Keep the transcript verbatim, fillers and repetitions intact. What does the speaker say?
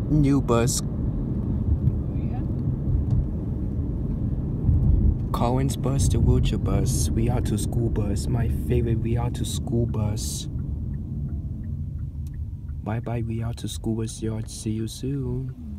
New bus. Cohen's bus, the wheelchair bus, Rialto school bus, my favorite Rialto school bus. Bye bye Rialto school bus yard, see you soon.